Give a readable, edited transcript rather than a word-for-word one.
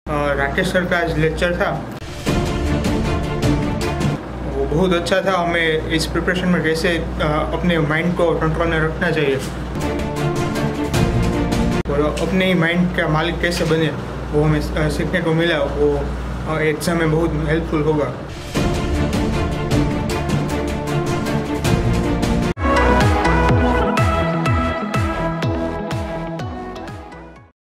Rakesh sir का आज lecture था, वो बहुत अच्छा था। हमें इस प्रिपरेशन में कैसे अपने माइंड को कंट्रोल में रखना चाहिए और अपने ही माइंड का मालिक कैसे बने, वो हमें सीखने को मिला। वो एग्ज़ाम में बहुत हेल्पफुल होगा।